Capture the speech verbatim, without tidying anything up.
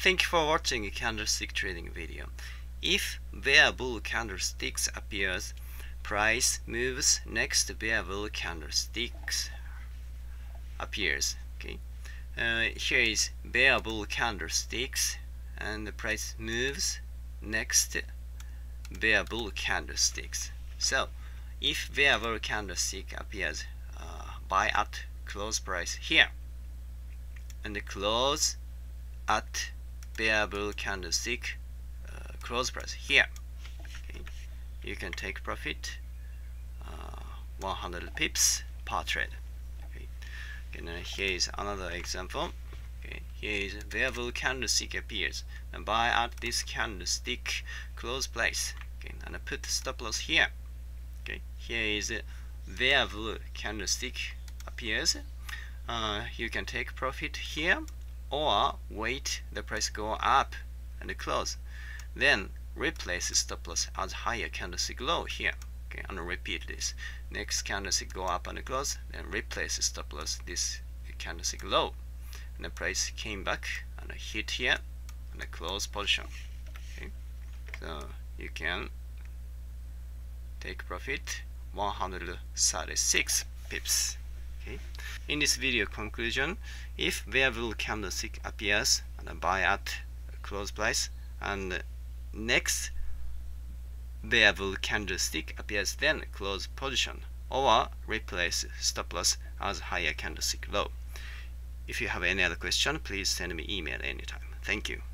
Thank you for watching a candlestick trading video. If bear bull candlesticks appears, price moves next bear bull candlesticks appears. Okay. Uh, here is bear bull candlesticks, and the price moves next bear bull candlesticks. So, if bear bull candlestick appears, uh, buy at close price here, and the close at bear bull candlestick uh, close price here. Okay. You can take profit uh, one hundred pips per trade. Okay. And uh, here is another example. Okay. Here is bear bull candlestick appears, and buy at this candlestick close price. Okay. And I put stop loss here. Okay. Here is bear bull candlestick appears. Uh, you can take profit here, or wait the price go up and close, then replace stop loss as higher candlestick low here. Okay, and repeat this. Next candlestick go up and close, then replace stop loss this candlestick low, and the price came back and hit here and close position. Okay, so you can take profit one hundred thirty-six pips. Okay. In this video conclusion, if bear bull candlestick appears and buy at close price, and next bear bull candlestick appears, then close position, or replace stop loss as higher candlestick low. If you have any other question, please send me email anytime. Thank you.